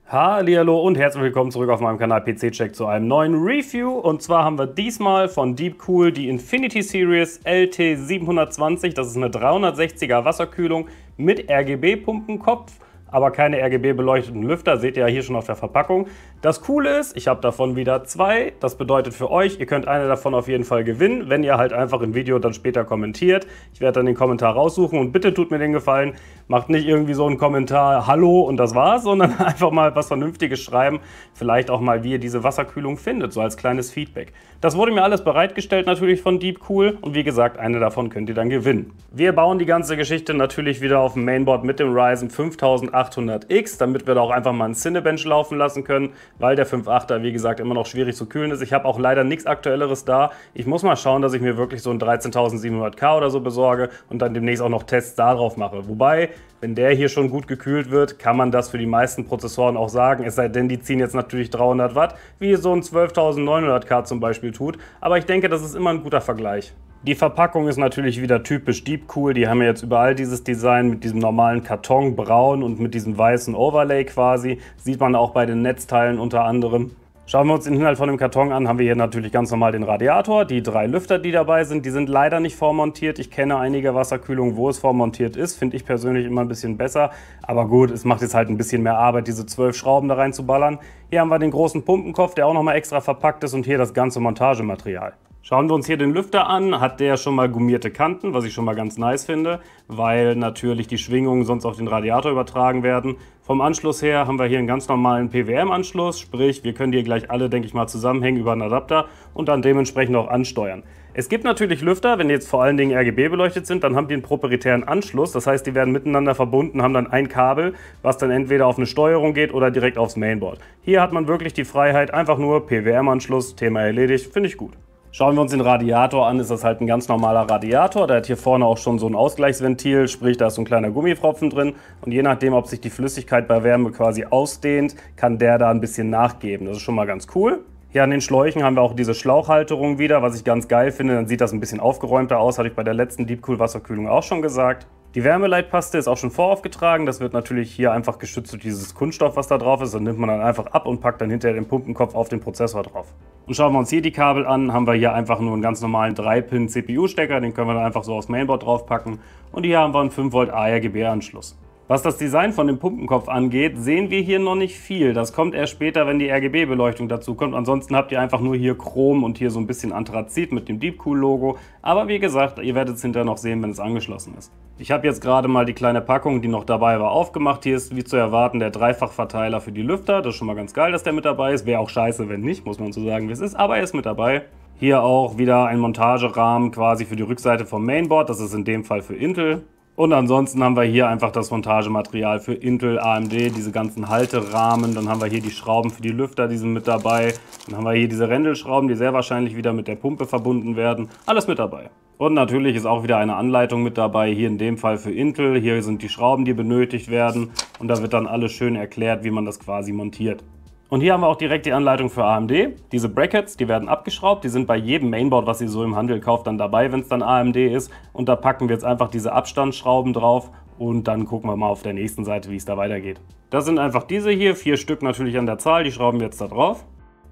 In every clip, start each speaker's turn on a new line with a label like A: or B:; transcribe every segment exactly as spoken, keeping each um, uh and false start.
A: Hallihallo und herzlich willkommen zurück auf meinem Kanal P C-Check zu einem neuen Review. Und zwar haben wir diesmal von Deepcool die Infinity Series L T siebenhundertzwanzig. Das ist eine dreihundertsechziger Wasserkühlung mit R G B-Pumpenkopf, aber keine R G B-beleuchteten Lüfter, seht ihr ja hier schon auf der Verpackung. Das Coole ist, ich habe davon wieder zwei. Das bedeutet für euch, ihr könnt eine davon auf jeden Fall gewinnen, wenn ihr halt einfach im Video dann später kommentiert. Ich werde dann den Kommentar raussuchen und bitte tut mir den Gefallen, macht nicht irgendwie so einen Kommentar, hallo und das war's, sondern einfach mal was Vernünftiges schreiben. Vielleicht auch mal, wie ihr diese Wasserkühlung findet, so als kleines Feedback. Das wurde mir alles bereitgestellt natürlich von Deepcool und wie gesagt, eine davon könnt ihr dann gewinnen. Wir bauen die ganze Geschichte natürlich wieder auf dem Mainboard mit dem Ryzen fünftausendachthundert X, damit wir da auch einfach mal einen Cinebench laufen lassen können, weil der fünf Komma achter, wie gesagt, immer noch schwierig zu kühlen ist. Ich habe auch leider nichts Aktuelleres da. Ich muss mal schauen, dass ich mir wirklich so ein dreizehntausendsiebenhundert K oder so besorge und dann demnächst auch noch Tests da drauf mache. Wobei, wenn der hier schon gut gekühlt wird, kann man das für die meisten Prozessoren auch sagen. Es sei denn, die ziehen jetzt natürlich dreihundert Watt, wie so ein zwölftausendneunhundert K zum Beispiel tut. Aber ich denke, das ist immer ein guter Vergleich. Die Verpackung ist natürlich wieder typisch Deepcool. Die haben ja jetzt überall dieses Design mit diesem normalen Karton braun und mit diesem weißen Overlay quasi. Sieht man auch bei den Netzteilen unter anderem. Schauen wir uns den Inhalt von dem Karton an, haben wir hier natürlich ganz normal den Radiator, die drei Lüfter, die dabei sind, die sind leider nicht vormontiert. Ich kenne einige Wasserkühlungen, wo es vormontiert ist, finde ich persönlich immer ein bisschen besser. Aber gut, es macht jetzt halt ein bisschen mehr Arbeit, diese zwölf Schrauben da reinzuballern. Hier haben wir den großen Pumpenkopf, der auch nochmal extra verpackt ist und hier das ganze Montagematerial. Schauen wir uns hier den Lüfter an, hat der schon mal gummierte Kanten, was ich schon mal ganz nice finde, weil natürlich die Schwingungen sonst auf den Radiator übertragen werden. Vom Anschluss her haben wir hier einen ganz normalen P W M-Anschluss, sprich wir können die gleich alle, denke ich mal, zusammenhängen über einen Adapter und dann dementsprechend auch ansteuern. Es gibt natürlich Lüfter, wenn die jetzt vor allen Dingen R G B beleuchtet sind, dann haben die einen proprietären Anschluss, das heißt, die werden miteinander verbunden, haben dann ein Kabel, was dann entweder auf eine Steuerung geht oder direkt aufs Mainboard. Hier hat man wirklich die Freiheit, einfach nur P W M-Anschluss, Thema erledigt, finde ich gut. Schauen wir uns den Radiator an, ist das halt ein ganz normaler Radiator. Der hat hier vorne auch schon so ein Ausgleichsventil, sprich da ist so ein kleiner Gummipfropfen drin. Und je nachdem, ob sich die Flüssigkeit bei Wärme quasi ausdehnt, kann der da ein bisschen nachgeben. Das ist schon mal ganz cool. Hier an den Schläuchen haben wir auch diese Schlauchhalterung wieder, was ich ganz geil finde. Dann sieht das ein bisschen aufgeräumter aus, hatte ich bei der letzten Deepcool Wasserkühlung auch schon gesagt. Die Wärmeleitpaste ist auch schon voraufgetragen. Das wird natürlich hier einfach geschützt durch dieses Kunststoff, was da drauf ist. Das nimmt man dann einfach ab und packt dann hinterher den Pumpenkopf auf den Prozessor drauf. Und schauen wir uns hier die Kabel an, haben wir hier einfach nur einen ganz normalen drei Pin C P U-Stecker. Den können wir dann einfach so aufs Mainboard draufpacken. Und hier haben wir einen fünf Volt A R G B-Anschluss. Was das Design von dem Pumpenkopf angeht, sehen wir hier noch nicht viel. Das kommt erst später, wenn die R G B-Beleuchtung dazu kommt. Ansonsten habt ihr einfach nur hier Chrom und hier so ein bisschen Anthrazit mit dem Deepcool-Logo. Aber wie gesagt, ihr werdet es hinterher noch sehen, wenn es angeschlossen ist. Ich habe jetzt gerade mal die kleine Packung, die noch dabei war, aufgemacht. Hier ist, wie zu erwarten, der Dreifachverteiler für die Lüfter. Das ist schon mal ganz geil, dass der mit dabei ist. Wäre auch scheiße, wenn nicht, muss man so sagen, wie es ist. Aber er ist mit dabei. Hier auch wieder ein Montagerahmen quasi für die Rückseite vom Mainboard. Das ist in dem Fall für Intel. Und ansonsten haben wir hier einfach das Montagematerial für Intel, A M D, diese ganzen Halterahmen. Dann haben wir hier die Schrauben für die Lüfter, die sind mit dabei. Dann haben wir hier diese Rändelschrauben, die sehr wahrscheinlich wieder mit der Pumpe verbunden werden. Alles mit dabei. Und natürlich ist auch wieder eine Anleitung mit dabei, hier in dem Fall für Intel. Hier sind die Schrauben, die benötigt werden. Und da wird dann alles schön erklärt, wie man das quasi montiert. Und hier haben wir auch direkt die Anleitung für A M D. Diese Brackets, die werden abgeschraubt, die sind bei jedem Mainboard, was ihr so im Handel kauft, dann dabei, wenn es dann A M D ist. Und da packen wir jetzt einfach diese Abstandsschrauben drauf und dann gucken wir mal auf der nächsten Seite, wie es da weitergeht. Das sind einfach diese hier, vier Stück natürlich an der Zahl, die schrauben wir jetzt da drauf.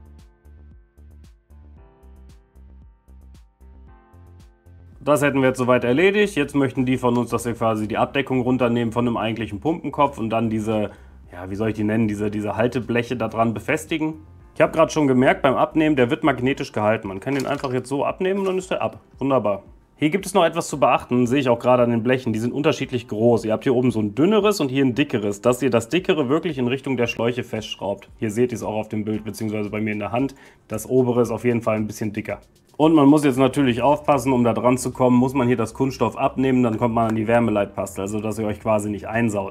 A: Das hätten wir jetzt soweit erledigt. Jetzt möchten die von uns, dass wir quasi die Abdeckung runternehmen von dem eigentlichen Pumpenkopf und dann diese, ja, wie soll ich die nennen, diese, diese Haltebleche da dran befestigen. Ich habe gerade schon gemerkt, beim Abnehmen, der wird magnetisch gehalten. Man kann den einfach jetzt so abnehmen und dann ist der ab. Wunderbar. Hier gibt es noch etwas zu beachten, sehe ich auch gerade an den Blechen. Die sind unterschiedlich groß. Ihr habt hier oben so ein dünneres und hier ein dickeres, dass ihr das dickere wirklich in Richtung der Schläuche festschraubt. Hier seht ihr es auch auf dem Bild, beziehungsweise bei mir in der Hand. Das obere ist auf jeden Fall ein bisschen dicker. Und man muss jetzt natürlich aufpassen, um da dran zu kommen, muss man hier das Kunststoff abnehmen, dann kommt man an die Wärmeleitpaste, also dass ihr euch quasi nicht einsaut.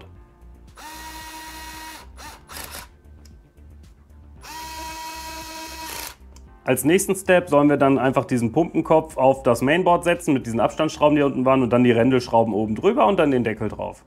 A: Als nächsten Step sollen wir dann einfach diesen Pumpenkopf auf das Mainboard setzen mit diesen Abstandsschrauben, die hier unten waren, und dann die Rändelschrauben oben drüber und dann den Deckel drauf.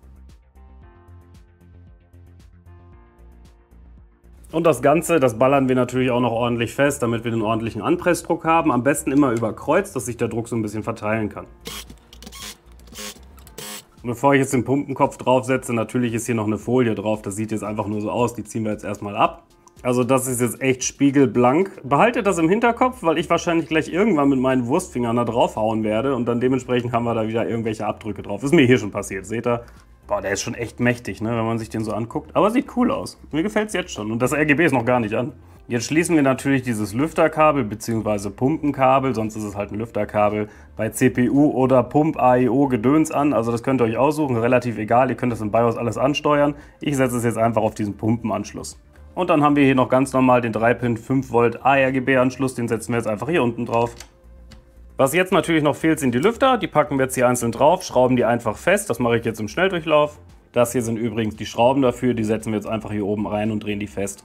A: Und das Ganze, das ballern wir natürlich auch noch ordentlich fest, damit wir den ordentlichen Anpressdruck haben. Am besten immer über Kreuz, dass sich der Druck so ein bisschen verteilen kann. Bevor ich jetzt den Pumpenkopf draufsetze, natürlich ist hier noch eine Folie drauf. Das sieht jetzt einfach nur so aus. Die ziehen wir jetzt erstmal ab. Also das ist jetzt echt spiegelblank. Behaltet das im Hinterkopf, weil ich wahrscheinlich gleich irgendwann mit meinen Wurstfingern da draufhauen werde. Und dann dementsprechend haben wir da wieder irgendwelche Abdrücke drauf. Ist mir hier schon passiert, seht ihr? Boah, der ist schon echt mächtig, ne, wenn man sich den so anguckt. Aber sieht cool aus. Mir gefällt es jetzt schon. Und das R G B ist noch gar nicht an. Jetzt schließen wir natürlich dieses Lüfterkabel bzw. Pumpenkabel, sonst ist es halt ein Lüfterkabel, bei C P U oder Pump-A I O-Gedöns an. Also das könnt ihr euch aussuchen, relativ egal. Ihr könnt das im BIOS alles ansteuern. Ich setze es jetzt einfach auf diesen Pumpenanschluss. Und dann haben wir hier noch ganz normal den drei Pin fünf Volt A R G B-Anschluss. Den setzen wir jetzt einfach hier unten drauf. Was jetzt natürlich noch fehlt, sind die Lüfter. Die packen wir jetzt hier einzeln drauf, schrauben die einfach fest. Das mache ich jetzt im Schnelldurchlauf. Das hier sind übrigens die Schrauben dafür. Die setzen wir jetzt einfach hier oben rein und drehen die fest.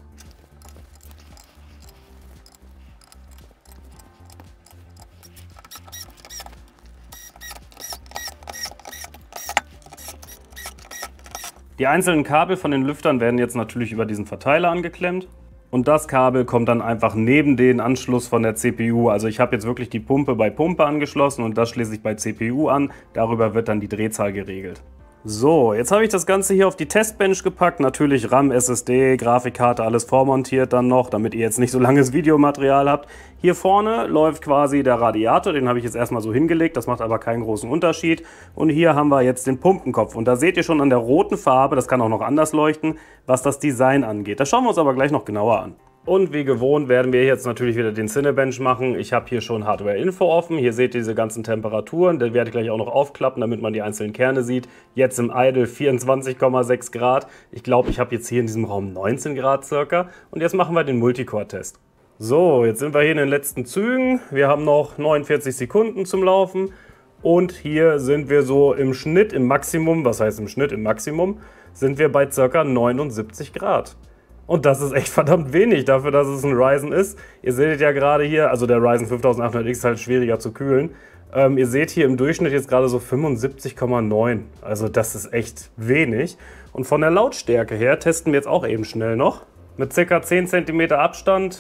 A: Die einzelnen Kabel von den Lüftern werden jetzt natürlich über diesen Verteiler angeklemmt. Und das Kabel kommt dann einfach neben den Anschluss von der C P U. Also ich habe jetzt wirklich die Pumpe bei Pumpe angeschlossen und das schließe ich bei C P U an. Darüber wird dann die Drehzahl geregelt. So, jetzt habe ich das Ganze hier auf die Testbench gepackt. Natürlich RAM, S S D, Grafikkarte, alles vormontiert dann noch, damit ihr jetzt nicht so langes Videomaterial habt. Hier vorne läuft quasi der Radiator, den habe ich jetzt erstmal so hingelegt, das macht aber keinen großen Unterschied. Und hier haben wir jetzt den Pumpenkopf. Und da seht ihr schon an der roten Farbe, das kann auch noch anders leuchten, was das Design angeht. Das schauen wir uns aber gleich noch genauer an. Und wie gewohnt werden wir jetzt natürlich wieder den Cinebench machen. Ich habe hier schon Hardware-Info offen. Hier seht ihr diese ganzen Temperaturen. Den werde ich gleich auch noch aufklappen, damit man die einzelnen Kerne sieht. Jetzt im Idle vierundzwanzig Komma sechs Grad. Ich glaube, ich habe jetzt hier in diesem Raum neunzehn Grad circa. Und jetzt machen wir den Multicore-Test. So, jetzt sind wir hier in den letzten Zügen. Wir haben noch neunundvierzig Sekunden zum Laufen. Und hier sind wir so im Schnitt, im Maximum, was heißt im Schnitt, im Maximum, sind wir bei circa neunundsiebzig Grad. Und das ist echt verdammt wenig dafür, dass es ein Ryzen ist. Ihr seht ja gerade hier, also der Ryzen fünftausendachthundert X ist halt schwieriger zu kühlen. Ähm, ihr seht hier im Durchschnitt jetzt gerade so fünfundsiebzig Komma neun. Also das ist echt wenig. Und von der Lautstärke her testen wir jetzt auch eben schnell noch. Mit ca. zehn Zentimeter Abstand.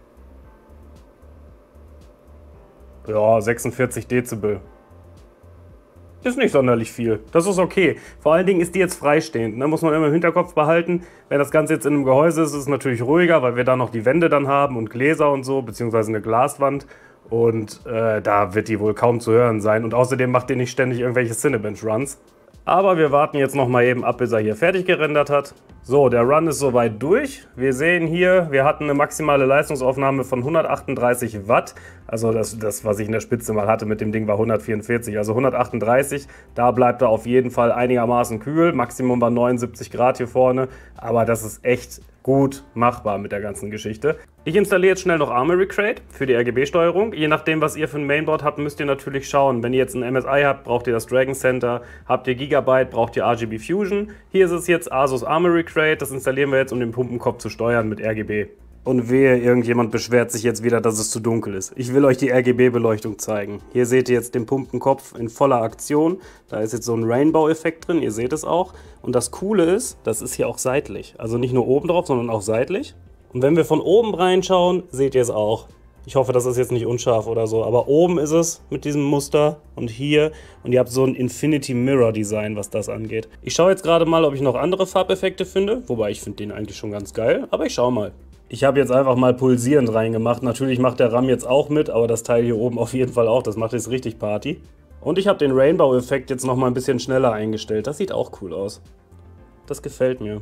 A: Ja, sechsundvierzig Dezibel. Ist nicht sonderlich viel. Das ist okay. Vor allen Dingen ist die jetzt freistehend. Ne? Muss man immer im Hinterkopf behalten. Wenn das Ganze jetzt in einem Gehäuse ist, ist es natürlich ruhiger, weil wir da noch die Wände dann haben und Gläser und so, beziehungsweise eine Glaswand. Und äh, da wird die wohl kaum zu hören sein. Und außerdem macht ihr nicht ständig irgendwelche Cinebench-Runs. Aber wir warten jetzt noch mal eben ab, bis er hier fertig gerendert hat. So, der Run ist soweit durch. Wir sehen hier, wir hatten eine maximale Leistungsaufnahme von hundertachtunddreißig Watt. Also das, das, was ich in der Spitze mal hatte mit dem Ding, war hundertvierundvierzig. Also hundertachtunddreißig, da bleibt er auf jeden Fall einigermaßen kühl. Maximum war neunundsiebzig Grad hier vorne. Aber das ist echt gut machbar mit der ganzen Geschichte. Ich installiere jetzt schnell noch Armoury Crate für die R G B-Steuerung. Je nachdem, was ihr für ein Mainboard habt, müsst ihr natürlich schauen. Wenn ihr jetzt ein M S I habt, braucht ihr das Dragon Center. Habt ihr Gigabyte, braucht ihr R G B Fusion. Hier ist es jetzt Asus Armoury Crate. Das installieren wir jetzt, um den Pumpenkopf zu steuern mit R G B. Und wehe, irgendjemand beschwert sich jetzt wieder, dass es zu dunkel ist. Ich will euch die R G B-Beleuchtung zeigen. Hier seht ihr jetzt den Pumpenkopf in voller Aktion. Da ist jetzt so ein Rainbow-Effekt drin, ihr seht es auch. Und das Coole ist, das ist hier auch seitlich. Also nicht nur oben drauf, sondern auch seitlich. Und wenn wir von oben reinschauen, seht ihr es auch. Ich hoffe, das ist jetzt nicht unscharf oder so, aber oben ist es mit diesem Muster und hier. Und ihr habt so ein Infinity Mirror Design, was das angeht. Ich schaue jetzt gerade mal, ob ich noch andere Farbeffekte finde. Wobei, ich finde den eigentlich schon ganz geil, aber ich schaue mal. Ich habe jetzt einfach mal pulsierend reingemacht. Natürlich macht der RAM jetzt auch mit, aber das Teil hier oben auf jeden Fall auch. Das macht jetzt richtig Party. Und ich habe den Rainbow-Effekt jetzt noch mal ein bisschen schneller eingestellt. Das sieht auch cool aus. Das gefällt mir.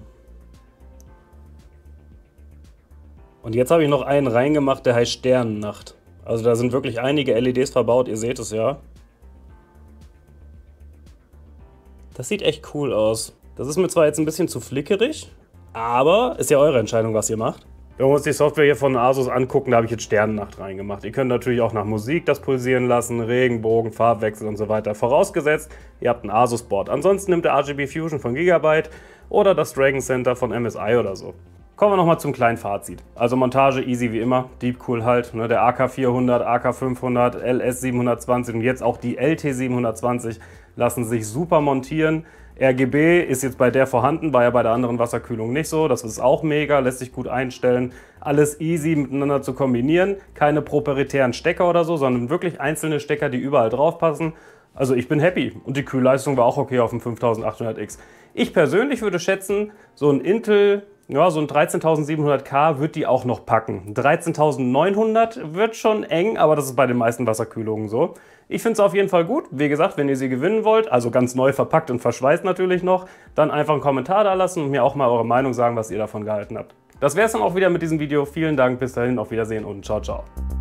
A: Und jetzt habe ich noch einen reingemacht, der heißt Sternennacht. Also da sind wirklich einige L E Ds verbaut, ihr seht es ja. Das sieht echt cool aus. Das ist mir zwar jetzt ein bisschen zu flickerig, aber ist ja eure Entscheidung, was ihr macht. Wenn wir uns die Software hier von Asus angucken, da habe ich jetzt Sternennacht reingemacht. Ihr könnt natürlich auch nach Musik das pulsieren lassen, Regenbogen, Farbwechsel und so weiter. Vorausgesetzt, ihr habt ein Asus-Board. Ansonsten nimmt der R G B Fusion von Gigabyte oder das Dragon Center von M S I oder so. Kommen wir nochmal zum kleinen Fazit. Also Montage easy wie immer, Deepcool halt, ne, der A K vierhundert, A K fünfhundert, L S siebenhundertzwanzig und jetzt auch die L T siebenhundertzwanzig lassen sich super montieren. R G B ist jetzt bei der vorhanden, war ja bei der anderen Wasserkühlung nicht so. Das ist auch mega, lässt sich gut einstellen. Alles easy miteinander zu kombinieren. Keine proprietären Stecker oder so, sondern wirklich einzelne Stecker, die überall drauf passen. Also ich bin happy und die Kühlleistung war auch okay auf dem fünftausendachthundert X. Ich persönlich würde schätzen, so ein Intel, ja, so ein dreizehntausendsiebenhundert K wird die auch noch packen. dreizehntausendneunhundert wird schon eng, aber das ist bei den meisten Wasserkühlungen so. Ich finde es auf jeden Fall gut. Wie gesagt, wenn ihr sie gewinnen wollt, also ganz neu verpackt und verschweißt natürlich noch, dann einfach einen Kommentar da lassen und mir auch mal eure Meinung sagen, was ihr davon gehalten habt. Das wäre es dann auch wieder mit diesem Video. Vielen Dank, bis dahin, auf Wiedersehen und ciao, ciao.